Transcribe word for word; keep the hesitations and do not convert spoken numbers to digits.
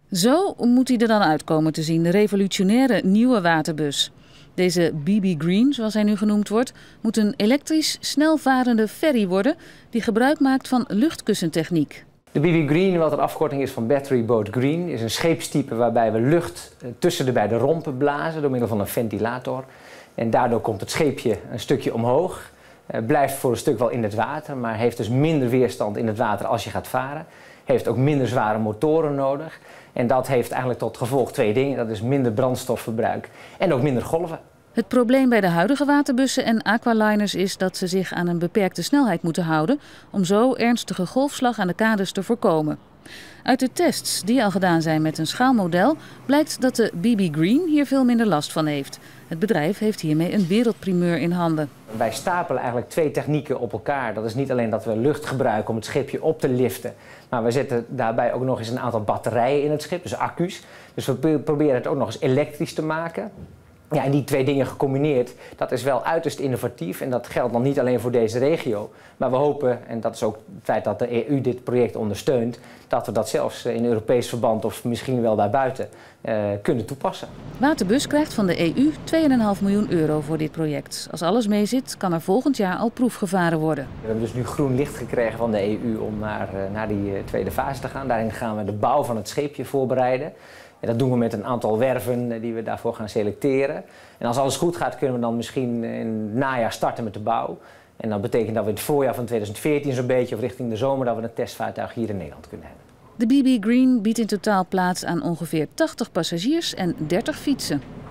Zo moet hij er dan uitkomen te zien, de revolutionaire nieuwe waterbus. Deze B B Green, zoals hij nu genoemd wordt, moet een elektrisch snelvarende ferry worden die gebruik maakt van luchtkussentechniek. De B B Green, wat een afkorting is van Battery Boat Green, is een scheepstype waarbij we lucht tussen de beide rompen blazen door middel van een ventilator. En daardoor komt het scheepje een stukje omhoog, blijft voor een stuk wel in het water, maar heeft dus minder weerstand in het water als je gaat varen. Heeft ook minder zware motoren nodig. En dat heeft eigenlijk tot gevolg twee dingen. Dat is minder brandstofverbruik en ook minder golven. Het probleem bij de huidige waterbussen en aqualiners is dat ze zich aan een beperkte snelheid moeten houden om zo ernstige golfslag aan de kades te voorkomen. Uit de tests die al gedaan zijn met een schaalmodel blijkt dat de B B Green hier veel minder last van heeft. Het bedrijf heeft hiermee een wereldprimeur in handen. Wij stapelen eigenlijk twee technieken op elkaar. Dat is niet alleen dat we lucht gebruiken om het schipje op te liften, maar we zetten daarbij ook nog eens een aantal batterijen in het schip, dus accu's. Dus we proberen het ook nog eens elektrisch te maken. Ja, en die twee dingen gecombineerd, dat is wel uiterst innovatief en dat geldt dan niet alleen voor deze regio. Maar we hopen, en dat is ook het feit dat de E U dit project ondersteunt, dat we dat zelfs in Europees verband of misschien wel daarbuiten uh, kunnen toepassen. Waterbus krijgt van de E U twee komma vijf miljoen euro voor dit project. Als alles meezit, kan er volgend jaar al proefgevaren worden. We hebben dus nu groen licht gekregen van de E U om naar, uh, naar die uh, tweede fase te gaan. Daarin gaan we de bouw van het scheepje voorbereiden. En dat doen we met een aantal werven die we daarvoor gaan selecteren. En als alles goed gaat, kunnen we dan misschien in het najaar starten met de bouw. En dat betekent dat we in het voorjaar van twintig veertien zo'n beetje, of richting de zomer, dat we een testvaartuig hier in Nederland kunnen hebben. De B B Green biedt in totaal plaats aan ongeveer tachtig passagiers en dertig fietsen.